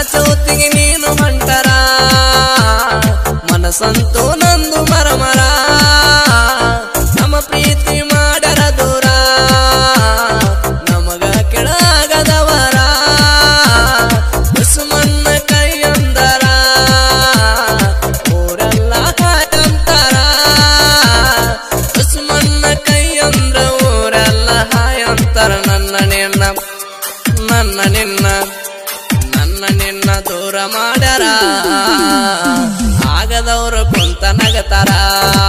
ಚೌತಿಗೆ ನೀನು ಹೊಂಟರ ಮನಸ್ಸಂತೂ ನಂದು ಮರಮರ ನಮ್ಮ ಪ್ರೀತಿ ಮಾಡರ ದೂರ ನಮಗ ಕೆಳಗದವರ ದುಶ್ಮನ್ನ ಕೈಯಂದರ ಊರೆಲ್ಲ ಹಾಯಂತರ ದುಶ್ಮನ್ನ ಕೈಯಂದ್ರ ಊರೆಲ್ಲ ಹಾಯಂತರ ನನ್ನ ನಿನ್ನ ದೂರ ಮಾಡ್ಯಾರ ಆಗದವ್ರು ಕುಂತ ನಗತಾರ